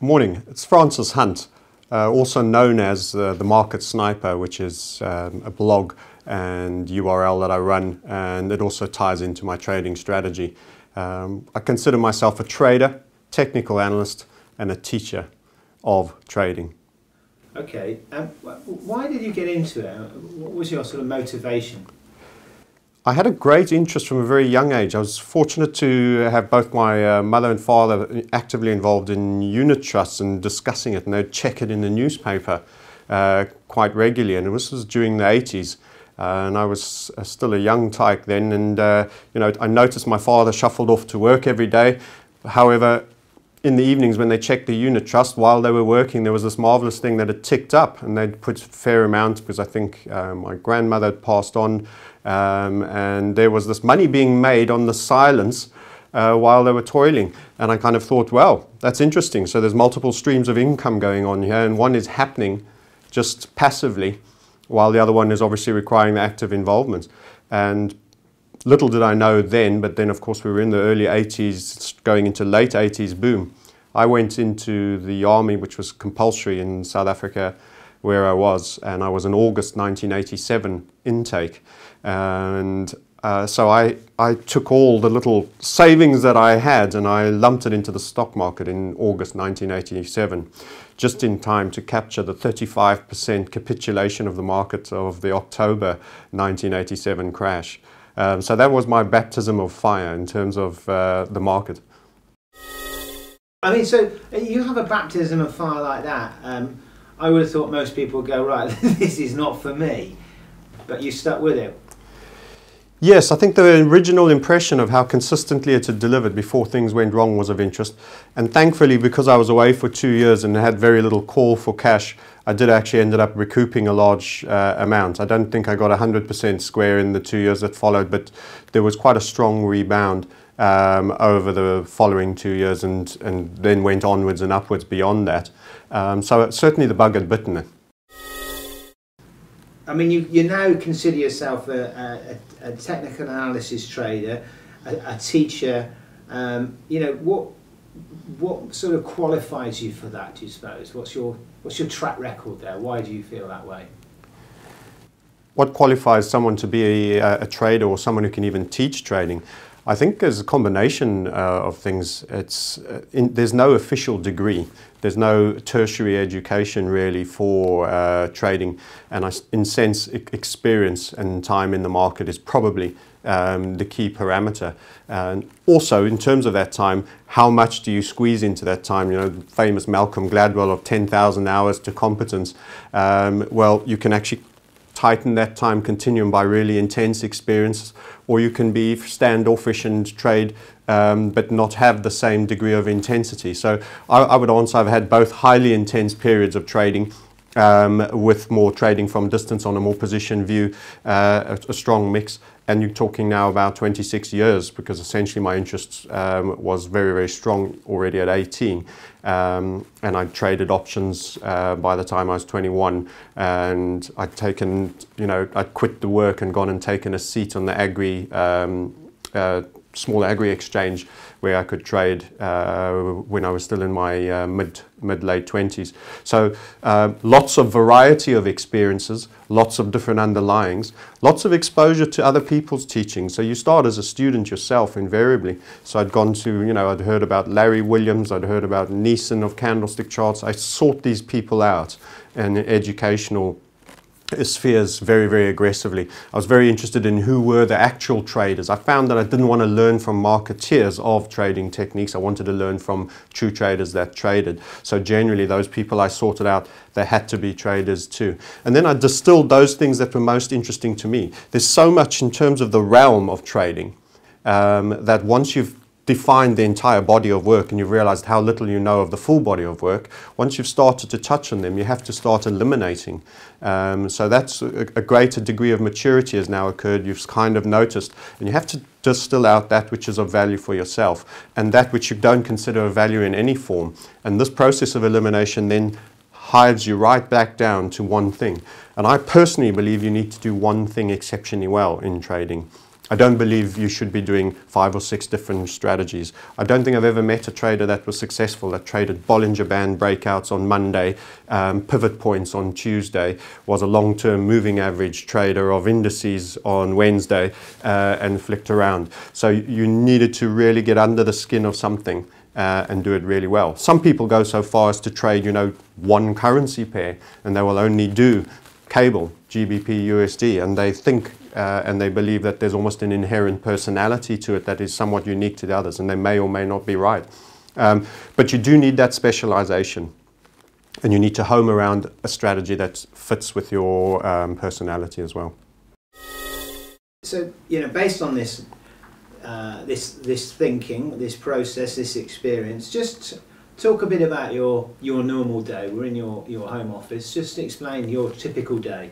Morning, it's Francis Hunt, also known as the Market Sniper, which is a blog and URL that I run, and it also ties into my trading strategy. I consider myself a trader, technical analyst, and a teacher of trading. Okay, why did you get into it? What was your sort of motivation? I had a great interest from a very young age. I was fortunate to have both my mother and father actively involved in unit trusts and discussing it, and they'd check it in the newspaper quite regularly, and this was during the 80s. And I was still a young tyke then, and I noticed my father shuffled off to work every day. However, in the evenings when they checked the unit trust, while they were working, there was this marvellous thing that had ticked up, and they'd put a fair amount, because I think my grandmother had passed on, and there was this money being made on the silence while they were toiling. And I kind of thought, well, that's interesting. So there's multiple streams of income going on here, and one is happening just passively, while the other one is obviously requiring the active involvement. And little did I know then, but then of course we were in the early 80s, going into late 80s boom. I went into the army, which was compulsory in South Africa, where I was, and I was an August 1987 intake. And so I took all the little savings that I had and I lumped it into the stock market in August 1987, just in time to capture the 35% capitulation of the market of the October 1987 crash. So that was my baptism of fire in terms of the market. I mean, so you have a baptism of fire like that. I would have thought most people would go, right, this is not for me, but you stuck with it. Yes, I think the original impression of how consistently it had delivered before things went wrong was of interest. And thankfully, because I was away for 2 years and had very little call for cash, I did actually ended up recouping a large amount. I don't think I got 100% square in the 2 years that followed, but there was quite a strong rebound over the following 2 years, and then went onwards and upwards beyond that. So certainly the bug had bitten it. I mean, you now consider yourself a technical analysis trader, a teacher. What sort of qualifies you for that, do you suppose? What's your track record there? Why do you feel that way? What qualifies someone to be a trader, or someone who can even teach trading? I think there's a combination of things. There's no official degree. There's no tertiary education really for trading, and in sense, experience and time in the market is probably the key parameter. And also, in terms of that time, how much do you squeeze into that time? You know, the famous Malcolm Gladwell of 10,000 hours to competence. Well, you can actually tighten that time continuum by really intense experiences, or you can be standoffish and trade but not have the same degree of intensity. So I would answer I've had both highly intense periods of trading with more trading from distance on a more position view, a strong mix. And you're talking now about 26 years, because essentially my interest was very, very strong already at 18. And I traded options by the time I was 21. And I'd taken, I'd quit the work and gone and taken a seat on the small agri exchange where I could trade when I was still in my mid-late 20s. So lots of variety of experiences, lots of different underlyings, lots of exposure to other people's teaching. So you start as a student yourself invariably. So I'd gone to, I'd heard about Larry Williams, I'd heard about Neeson of candlestick charts. I sought these people out in educational spheres very, very aggressively. I was very interested in who were the actual traders. I found that I didn't want to learn from marketeers of trading techniques. I wanted to learn from true traders that traded. So generally those people I sorted out, they had to be traders too. And then I distilled those things that were most interesting to me. There's so much in terms of the realm of trading that once you've defined the entire body of work and you've realized how little you know of the full body of work, once you've started to touch on them, you have to start eliminating. So that's a greater degree of maturity has now occurred. You've kind of noticed, and you have to distill out that which is of value for yourself and that which you don't consider of value in any form. And this process of elimination then hides you right back down to one thing. And I personally believe you need to do one thing exceptionally well in trading. I don't believe you should be doing 5 or 6 different strategies. I don't think I've ever met a trader that was successful, that traded Bollinger Band breakouts on Monday, pivot points on Tuesday, was a long-term moving average trader of indices on Wednesday, and flicked around. So you needed to really get under the skin of something and do it really well. Some people go so far as to trade, one currency pair, and they will only do cable, GBP, USD, and they think and they believe that there's almost an inherent personality to it that is somewhat unique to the others, and they may or may not be right. But you do need that specialization, and you need to home around a strategy that fits with your personality as well. So, based on this, this thinking, this process, this experience, just talk a bit about your normal day. We're in your home office. Just explain your typical day.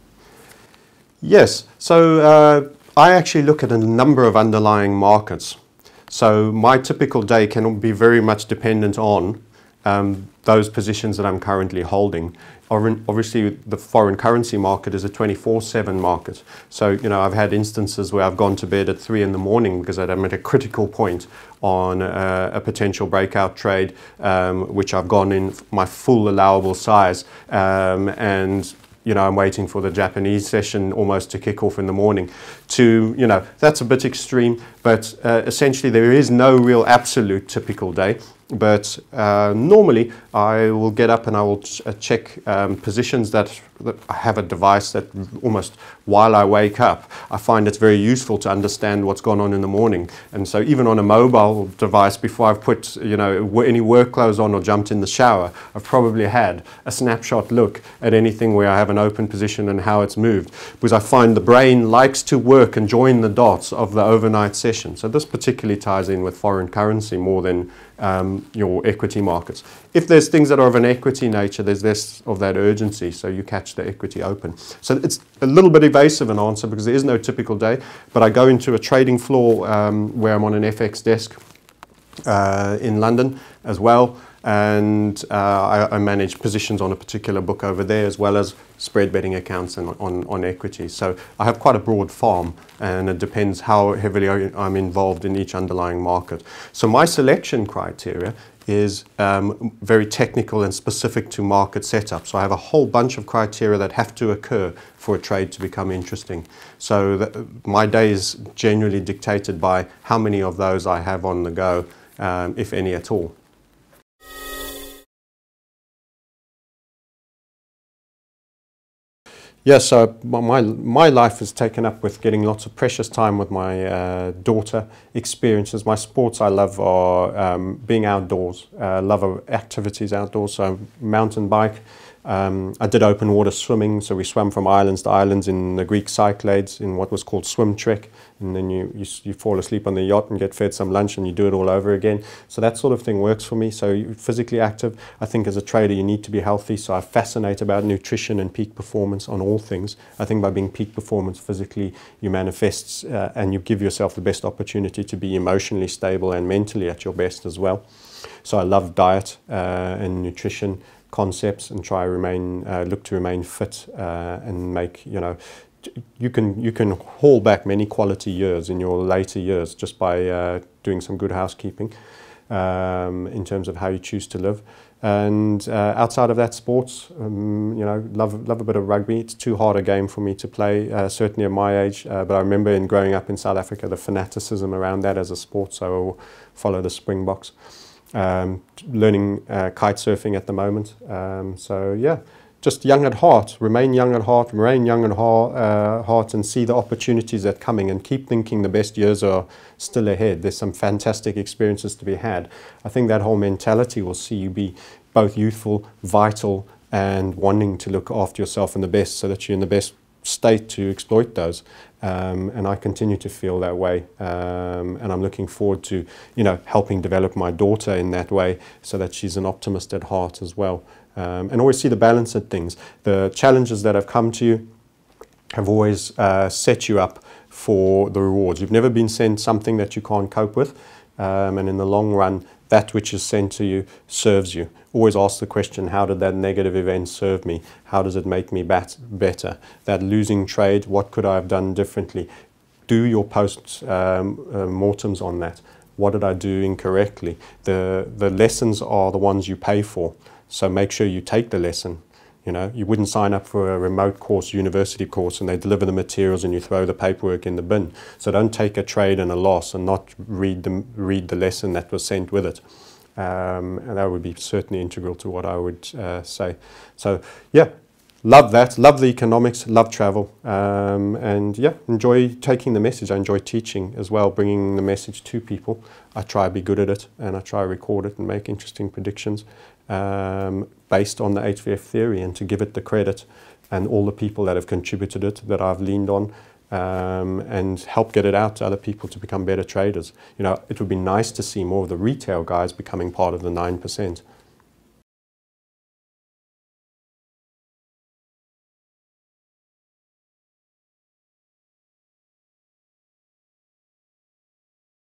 Yes, so I actually look at a number of underlying markets. So my typical day can be very much dependent on those positions that I'm currently holding. Obviously, the foreign currency market is a 24/7 market. So, I've had instances where I've gone to bed at 3 in the morning because I'm at a critical point on a potential breakout trade, which I've gone in my full allowable size, and I'm waiting for the Japanese session almost to kick off in the morning. That's a bit extreme, but essentially there is no real absolute typical day. But normally I will get up and I will check positions that I have a device that almost while I wake up, I find it's very useful to understand what's gone on in the morning. And so even on a mobile device, before I've put any work clothes on or jumped in the shower, I've probably had a snapshot look at anything where I have an open position and how it's moved. Because I find the brain likes to work and join the dots of the overnight session. So this particularly ties in with foreign currency more than your equity markets. If there's things that are of an equity nature, there's less of that urgency, so you catch the equity open. So it's a little bit evasive an answer because there is no typical day, but I go into a trading floor where I'm on an FX desk in London as well, and I manage positions on a particular book over there as well as spread betting accounts and on equities. So I have quite a broad farm, and it depends how heavily I'm involved in each underlying market. So my selection criteria is very technical and specific to market setup. So I have a whole bunch of criteria that have to occur for a trade to become interesting. So my day is generally dictated by how many of those I have on the go, if any at all. Yes, so my life is taken up with getting lots of precious time with my daughter, experiences. My sports I love are being outdoors, love of activities outdoors, so mountain bike. I did open water swimming, so we swam from islands to islands in the Greek Cyclades in what was called swim trek, and then you fall asleep on the yacht and get fed some lunch and you do it all over again. So that sort of thing works for me. So you're physically active. I think as a trader you need to be healthy, so I fascinate about nutrition and peak performance on all things. I think by being peak performance physically, you manifest and you give yourself the best opportunity to be emotionally stable and mentally at your best as well. So I love diet and nutrition concepts and try look to remain fit and make, you can haul back many quality years in your later years just by doing some good housekeeping in terms of how you choose to live. And outside of that, sports, love a bit of rugby. It's too hard a game for me to play, certainly at my age, but I remember in growing up in South Africa the fanaticism around that as a sport, so I will follow the Springboks. Learning kite surfing at the moment. So yeah, just young at heart, remain young at heart, heart, and see the opportunities that are coming and keep thinking the best years are still ahead. There's some fantastic experiences to be had. I think that whole mentality will see you be both youthful, vital, and wanting to look after yourself in the best so that you're in the best state to exploit those. And I continue to feel that way, and I'm looking forward to helping develop my daughter in that way so that she's an optimist at heart as well, and always see the balance of things. The challenges that have come to you have always set you up for the rewards. You've never been sent something that you can't cope with, and in the long run that which is sent to you serves you. Always ask the question, how did that negative event serve me? How does it make me better? That losing trade, what could I have done differently? do your post-mortems on that. What did I do incorrectly? The lessons are the ones you pay for, so make sure you take the lesson. You know, you wouldn't sign up for a remote course, university course, and they deliver the materials and you throw the paperwork in the bin. So don't take a trade and a loss and not read the lesson that was sent with it. And that would be certainly integral to what I would say. So yeah, love that, love the economics, love travel, and yeah, enjoy taking the message. I enjoy teaching as well, bringing the message to people. I try to be good at it, and I try to record it and make interesting predictions based on the HVF theory, and to give it the credit and all the people that have contributed it, that I've leaned on, and help get it out to other people to become better traders. You know, it would be nice to see more of the retail guys becoming part of the 9%.